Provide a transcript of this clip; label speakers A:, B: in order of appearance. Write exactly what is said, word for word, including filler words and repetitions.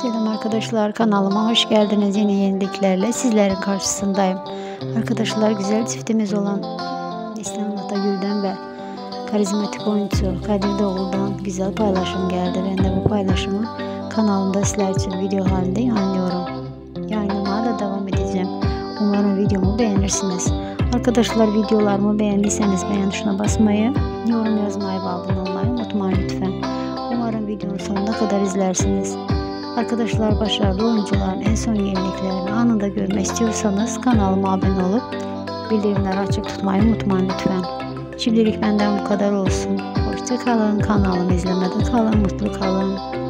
A: Selam arkadaşlar, kanalıma hoş geldiniz. Yeni yeniliklerle sizlerin karşısındayım. Arkadaşlar, güzel çiftimiz olan Neslihan Atagül'den ve karizmatik oyuncu Kadir Doğulu'dan güzel paylaşım geldi. Ben de bu paylaşımı kanalımda sizler için video halinde yayınlıyorum. Yayınlamaya da devam edeceğim. Umarım videomu beğenirsiniz. Arkadaşlar, videolarımı beğendiyseniz beğen tuşuna basmayı, yorum yazmayı ve abone olmayı unutmayın lütfen. Umarım videonun sonuna kadar izlersiniz. Arkadaşlar, başarılı oyuncuların en son yeniliklerini anında görmek istiyorsanız kanalıma abone olup bildirimleri açık tutmayı unutmayın lütfen. Şimdilik benden bu kadar olsun. Hoşça kalın, kanalımı izlemede kalın, mutlu kalın.